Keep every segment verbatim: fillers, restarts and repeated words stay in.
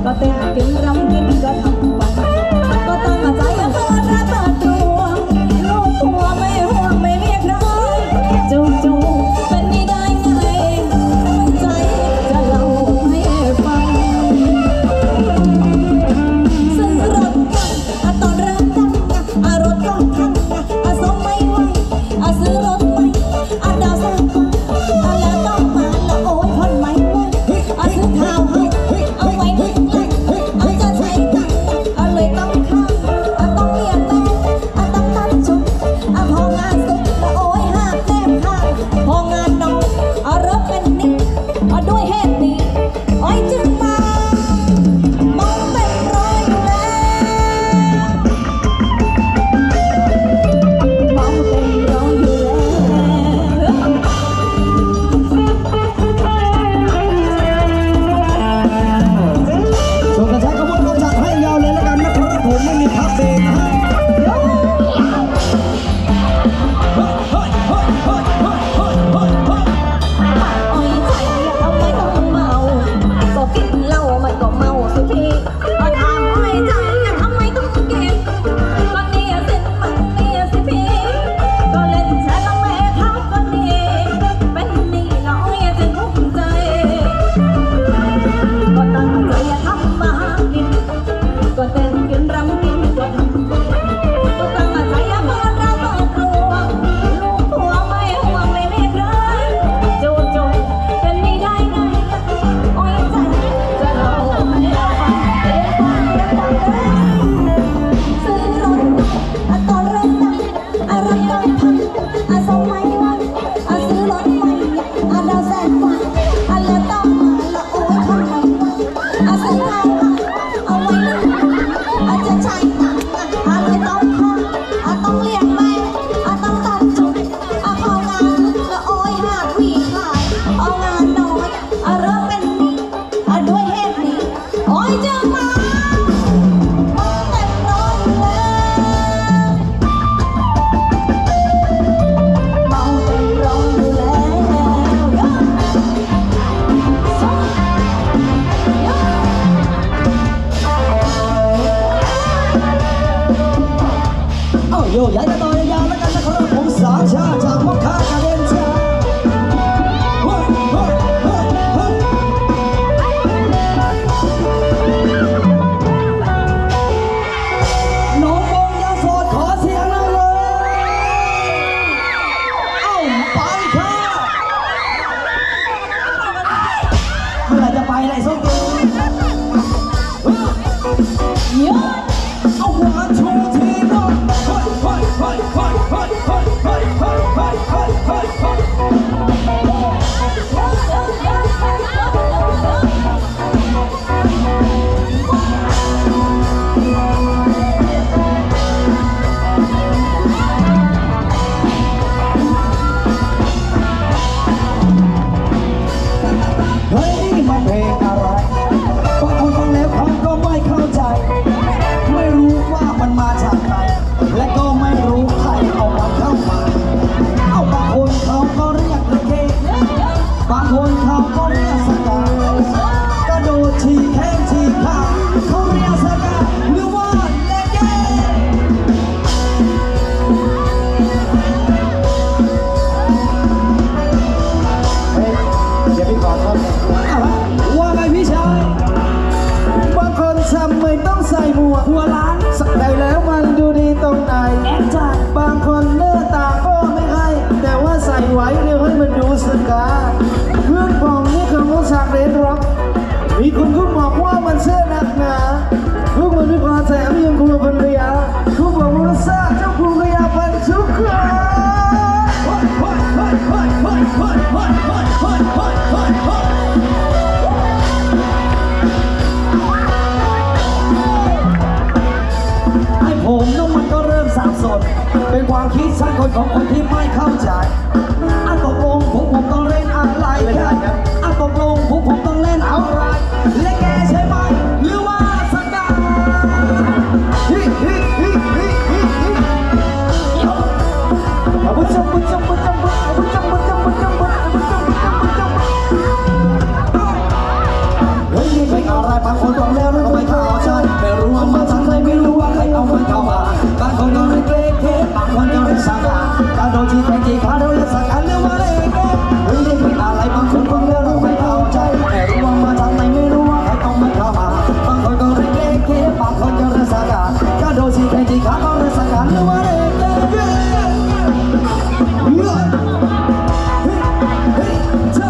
ก็เต้นกินรำกินก็ทำไปก็ตั้งใจเปิดร้านเปิดตัวลูกผัวไม่ห่วงไม่เรียกร้องจูจูเป็นไม่ได้ไงใจจะเล่าให้ฟังซื้อรถกันตอนเริ่มตั้งรถก็พังสมไม่ไหวซื้อรถใหม่ดาวแสงฟ้าแล้วต้องมาละโอ้ยคนไม่ไหวซื้อข้าวให้เอาไว้หนึ่งหลังเอาจะใช้ตังค์เลยต้องข้ามต้องเรียกแม่ต้องตัดชุดพองานสุดละโอ้ยห้าแต้มข้างพองานน้อยเริ่มเป็นนิดด้วยเหตุนี้อ้อยจึงมามองเป็นรอยอยู่แล้วมองเป็นรอยอยู่แล้วส่งกระแสขบวนเราจัดให้ยาวเลยแล้วกันนะครับผมไม่มีพักเบรกนะอ้อยใจเอาไม่ต้องเมาก็กินเหล้ามันก็เมาสุขีก็ถามอ้อยใจทำไมต้องกินก็เนี่ยสิมันเนี่ยสิพี่ก็เล่นแชร์ละแม่ทับก็นี่เป็นนี่น้อยจึงภูมิใจก็ตั้งใจทำมาหากินก็เต้นกินรำกินก็ทำก็ตั้งใจเปิดร้านเปิดครัวลูกผัวไม่ห่วงไม่เรียกร้องจูจูเป็นไม่ได้ไงอ้อยใจจะเล่าให้ฟังเอ๊ะฟังดังๆซื้อรถตอนเริ่มตั้งรถก็พังสมัยวันซื้อรถใหม่ดาวแสนฟ้าแล้วต้องมาละโอ้ยคนไม่ไหวซื้อข้าวเอาไว้หนึ่งอาจจะใช้ตังค์เลยต้องข้ามต้องเลี้ยงแม่ต้องตัดจุดพองานละโอ้ยหาผีขายเอางานน้อยเริ่มเป็นนี้ด้วยเหตุนี้โอ้ยจะมาเต็มร้อยแล้วเมาเต็มร้อยอยู่แล้วเอาโยย้ายกันต่อยาวๆแล้วกันนะครับผมสามชาจากมอคคากาเดนชาเฮ้ยเฮ้ยเฮ้ยเฮ้ยน้องบงยาโสดขอเสียงหน่อยเลยเอ้าไปค่ะเมื่อไหร่จะไปไรส้มตีเยอะเอาหัวชูทีน้องเฮ้ยเฮ้ยเฮ้ยเฮ้ยเฮ้ยเฮ้ยเฮ้ยเฮ้ยเฮ้ยเฮ้ยเฮ้ยเฮ้ยมันเพลงอะไรบางคนฟังแล้วเขาก็ไม่เข้าใจไม่รู้ว่ามันมาจากไหนและก็ไม่รู้ใครเอามันเข้ามาเอาบางคนเขาก็เรียกเลเกบางคนเขาก็เรียกสกากระโดดฉีกแข้งฉีกขาเขาเรียกสกาหรือว่าเลเกเฮ้ยเดี๋ยวพี่ขอโทษว่าไงพี่ชายบางคนทำไม่ต้องใส่หมวกหัวล้านสักได้แล้วมันดูดีตรงไหนแอบจัดบางคนเนื้อตาก็ไม่ให้แต่ว่าใส่ไว้เดี๋ยวให้มันดูสกาเพื่อนผมนี่คือมุสากเรนร็อกมีคนก็บอกว่ามันเสื้อหนักหนาพวกมันไม่พอใจเอายังกลัวภรรยาเขาบอกว่ามันซ่าเจ้าภรรยาพันทุกคนผมน้องมันก็เริ่มสับสนเป็นความคิดสั้นคนของคนที่ไม่เข้าใจอ่ะตกลงผมผมต้องเล่นอะไรกันอ่ะตกลงผมผมต้องเล่นอะไรเล่นแกใช่ไหมหรือว่าสกาฮิฮิฮิฮิฮิฮิบุญจำบุญจำบุญจำบุญจำบุญจำบุญจำบุญจำบุญจำบุญจำบุญจำบุญเฮ้ยเพลงอะไรบางคนบอกแล้วแข่งจีขาเราจะสักการเรื่องมาเลยแกเฮ้ยได้เป็นอะไรบางคนฟังแล้วเราไม่เข้าใจแต่รู้ว่ามาจากไหนไม่รู้ว่าใครต้องมันเข้ามาบางคนก็เรียกเล็กๆบางคนก็เรียกสักการก็โดนสิแข่งจีขาเราเรียกสักการเรื่องมาเลยแกเฮ้ยเฮ้ยจ้า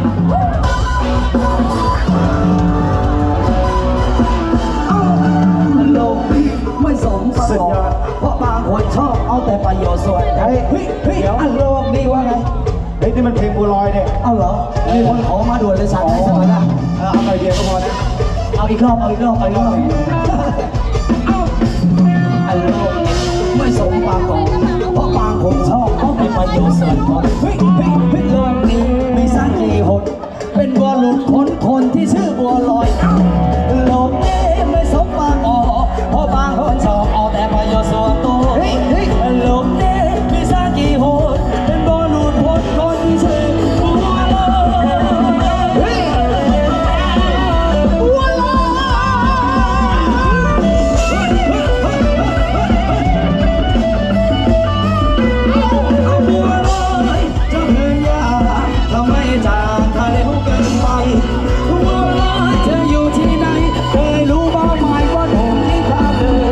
โลกนี้ไม่สมประกอบเพราะบางคนชอบเอาแต่ประโยชน์ส่วนเฮ้ยเฮ้ยเฮ้ยอันโลกนี้ว่าไงเฮ้ยนี่มันเพลงบัวลอยเนี่ยเอาเหรอมีคนขอมาด่วนเลยสั่งให้สักหน่อยนะเอาไปเดียวก็พอนะเอาอีกรอบเอาอีกรอบเอาอีกรอบอันโลกนี้ไม่สมประกอบเพราะบางคนชอบเอาแต่ประโยชน์ส่วนตนเฮ้ยเฮ้ยเฮ้ยโลกนี้มีสักกี่คนเป็นบัวหลุดพ้นคนที่ชื่อบัวลอยโลกนี้ไม่สมประกอบเพราะบางคนชอบเอาแต่ประโยชน์ส่วนตัวโลกนี้มีสักกี่คนเป็นบัวหลุดพ้นคนที่ชื่อบัวลอยบัวลอยเอาบัวลอยจะพยายามทำให้จากทะเลเกินไปบัวลอยจะอยู่ที่ไหนเคยรู้บ้างไหมว่าโดนทิ้งทางเลย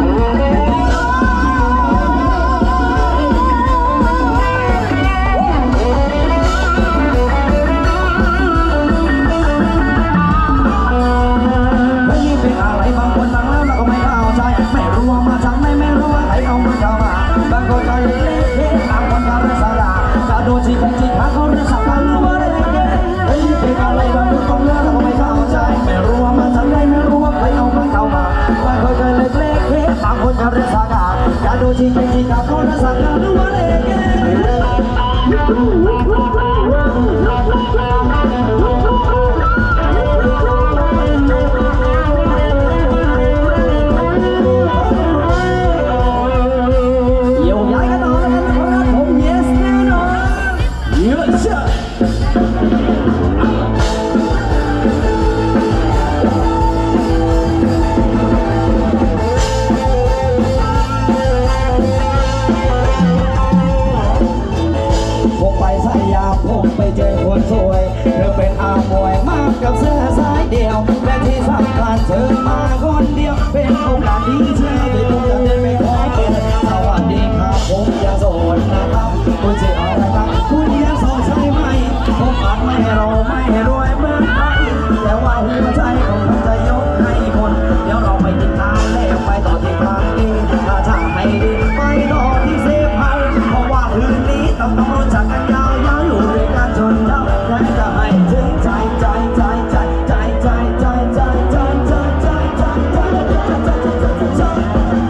ไม่ยิ่งเป็นอะไรบางคนฟังแล้วเราก็ไม่เข้าใจไม่รู้ว่ามาจากไหนไม่รู้ว่าใครเอามันเข้ามาบางคนก็เละเทะบางคนก็เรื่องสาระก็โดนจีบจีบหาเขาเรื่องสักการรู้ว่าอะไรไม่ยิ่งเป็นอะไรบางคนฟังแล้วเราก็ไม่เข้าใจไม่รู้ว่ามาจากไหนไม่รู้ว่าใครเอามันเข้ามาบางคนก็เละเทะบางคนก็เรื่องสาระก็โดนจีบจีบหาเขาเรื่องสักการรู้ว่าอะไรเยี่ยวย้ายกันต่อแล้วกันนะครับผม yes แน่นอนเยอะเชื่อผมไปสายยาผมไปเจอคนสวยเธอเป็นอามวยมากกับเสื้อสายเดียวและที่สำคัญเธอมาคนเดียวเป็นโอกาสดีเชื่อที่ผมจะเดินไปขอเปิดสวัสดีครับผมยังโสดนะครับคุณจะเอาอะไรครับคุณยังโสดใช่ไหมผมอาจไม่รอไม่รวยเหมือนใครแต่ว่าหัวใจของผมจะยกให้คนเดี๋ยวเราไปกินข้าวแล้วไปต่อที่ครั้งนี้ถ้าทางให้ดีไปต่อที่เซฟไฮเพราะว่าคืนนี้ต้องต้องรู้จักกันยาวยาวอยู่ด้วยกันจนเช้าและจะให้ถึงใจใจใจใจใจใจใจใจใจใจใจใจใจใจใจ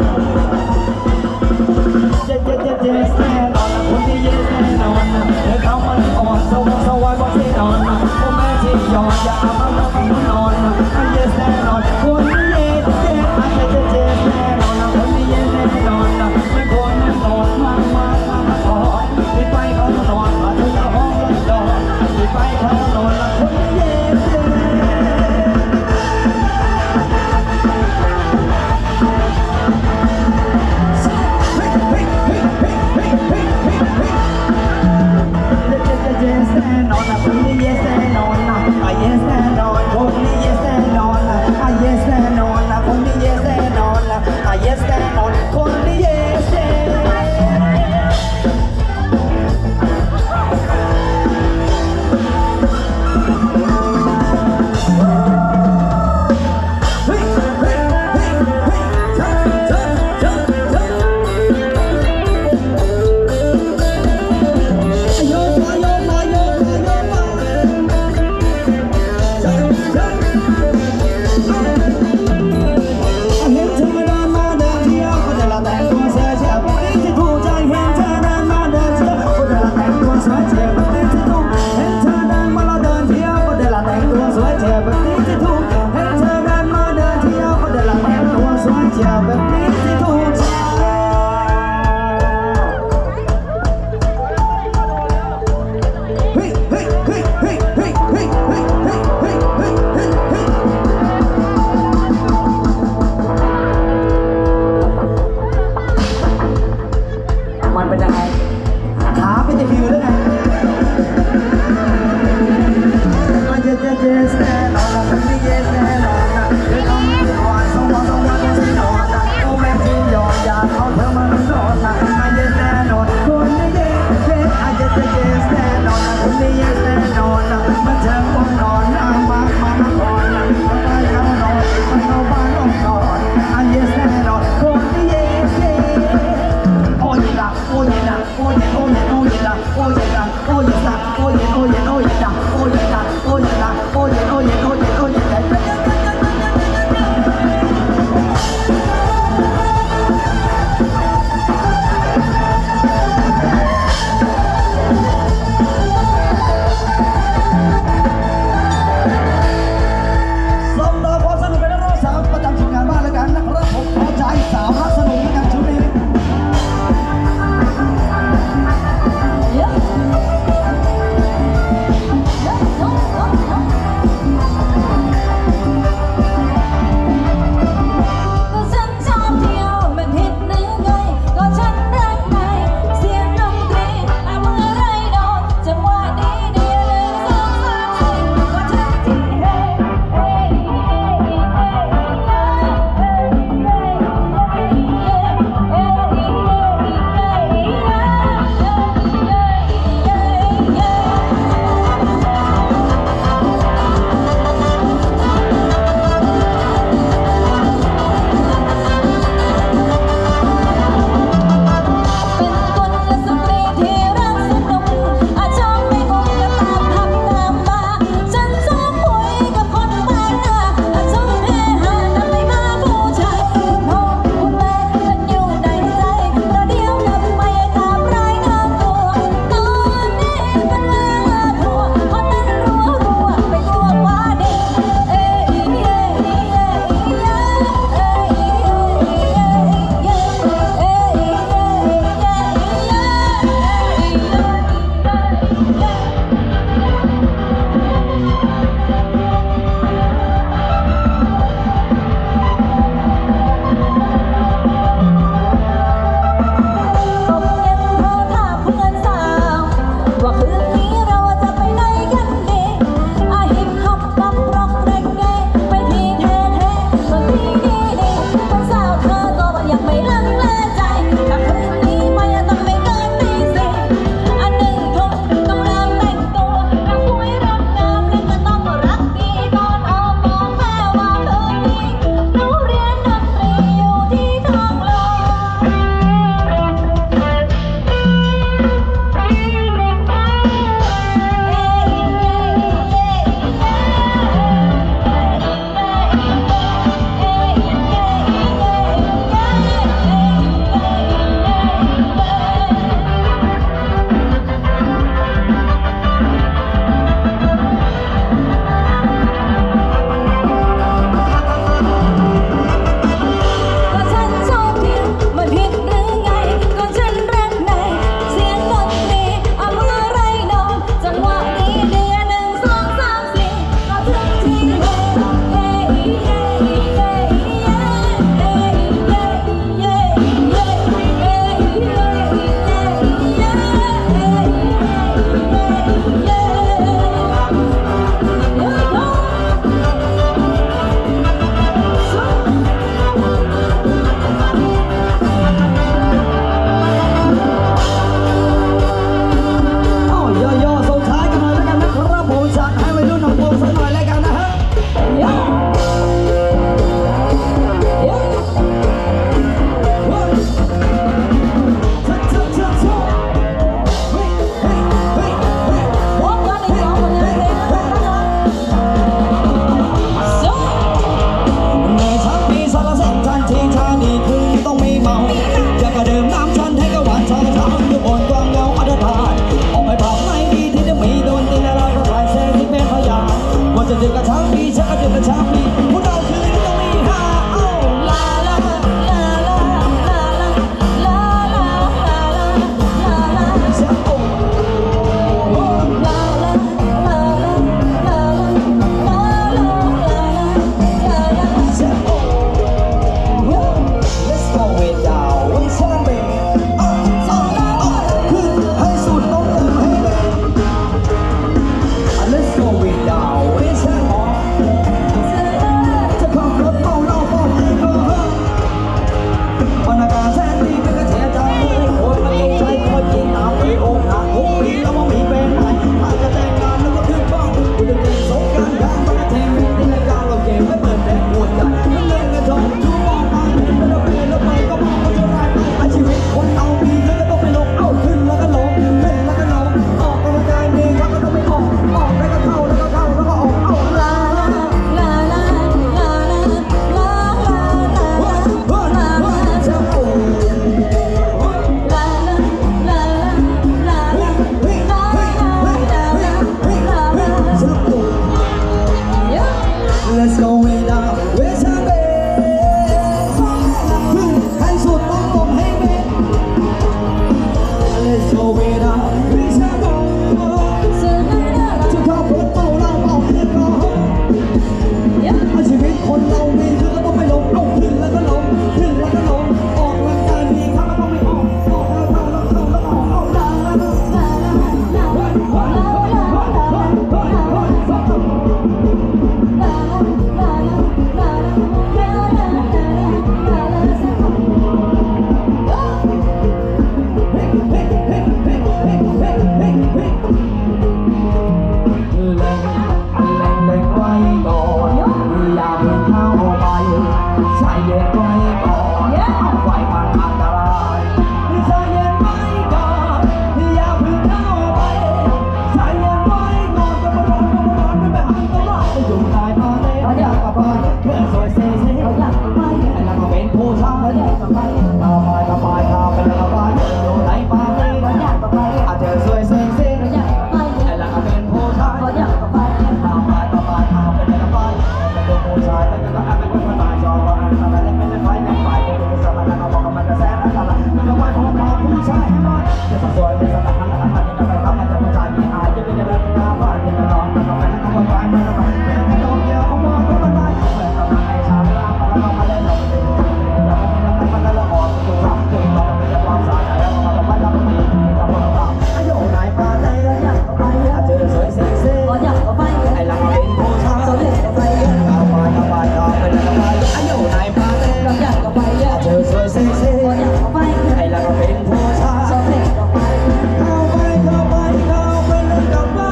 เซ่เซ่เขาอยากไปไอ้เราก็เป็นผู้ชายเขาอยากไปทำไมทำไมทำเป็นละบ้านอยู่ไหนมาไม่เขาอยากไปอาจจะสวยเซ่เซ่เขาอยากไปไอ้เราก็เป็นผู้ชายเขาอยากไปทำไมทำไมทำเป็นละบ้านเป็นผู้ชายแล้วก็เป็นคนตายจอว่าอันทำอะไรเป็นใครในฝ่ายเป็นสมรรถนะบอกกับมันกระแสนะจ๊ะมันก็ว่าของของผู้ชายให้มันจะสวยเป็นสถานะมันจะไปทำมันจะผู้ชายที่อายจะเป็นอะไรก็ว่าจะนอนมันก็ไปแล้วก็ไปมันก็ไปเป็นโตเกียวของมองก็มันไปเป็นกำลังให้ชาวลาวมาแล้วมาเล่นเราเป็นเราเป็นมันก็ละอ่อนตัวเราเป็นเราเป็นความสาใจแล้วมาไปเราเป็นเราเป็นเราอายุไหนปาเต้อยากไปอาจจะสวยเซ็กซี่อยากไปไอ้เราเป็นผู้ชายสวยไปเอาไปเอาไปเอาไปเอาไปอายุไหนปาเต้อยากไปอาจจะสวยเซ็กซี่อยากไปไอ้เราเป็นผู้ชายสวยไปเข้าไปเข้าไปเข้าไปแล้วก็ไป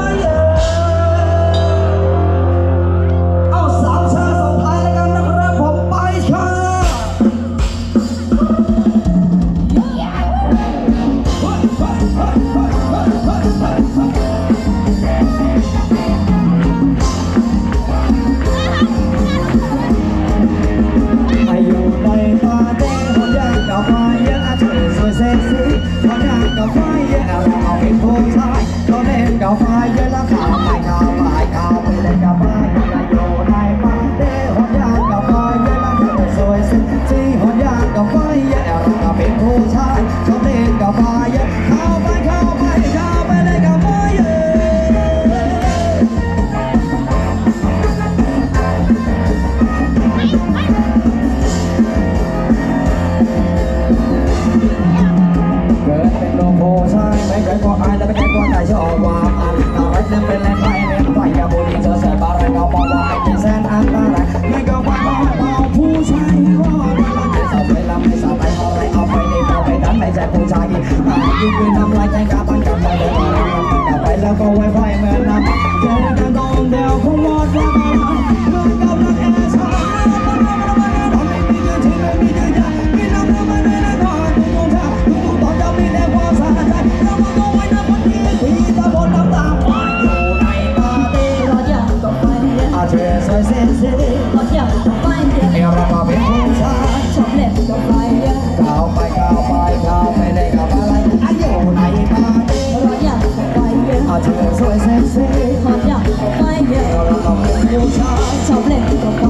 เอาสามชาส่งท้ายแล้วกันนะครับผมไปค่ะอายุในปาเต้คนอยากกับไฟเยอะเธอสวยเซ็กซี่คนอยากกับไฟเยอะเราเอาเป็นผู้ชายเราเล่นกับไฟเยอะแล้วข่าวไปข่าวไปข่าวไปเล่นกับไฟอายุในปาเต้คนอยากกับไฟเยอะแล้วเธอสวยเซ็กซี่คนอยากกับไฟเยอะเราเอาเป็นผู้ชายเราเล่นกับไฟเยอะข่าวไปข่าวไปข่าวไปเล่นกับไฟเยอะเกิดเป็นโลโพใช่ไม่เคยกลัวอายและไม่เคยกลัวใจชอบว่าอันตรายนั้นเป็นแรงไปเลี้ยงไปอย่าบุรีเธอเสียบอะไรก็บอกว่าไอ้ที่แสนอันตรายไม่ก็ว่าเอาผู้ชายให้ว่าไม่สาวไปลำไม่สาวไปเอาไรเอาไปเลยเอาไปดันไม่ใช่ผู้ชายยิ่งยิ่งคือทำลายใจกับมันกับไปเลยกับไปแล้วก็ไว้ไฟเหมือนน้ำเจอกันตรงเดียวคงหมดแล้วก็เมื่อกับรักแอร์ชาไม่มีเงินที่ไม่มีเงินยามีน้ำมันไม่ได้ทอนทุกทางทุกตอนจะมีแต่ความสะใจเรามาดูไว้นะคนนี้ที่ตะบนน้ำตาอยู่ในปาร์ตี้เราอยากกับไฟอาเธอสวยเซ็กซี่เราอยากกับไฟเอรามาเป็นผู้ชายชอบเล่นกับไฟก้าวไปก้าวไปก้าวไปเลยกับอะไรอายุในปาร์ตี้เราอยากกับไฟอาเธอสวยเซ็กซี่เราอยากกับไฟเอรามาเป็นผู้ชายชอบเล่นกับไฟ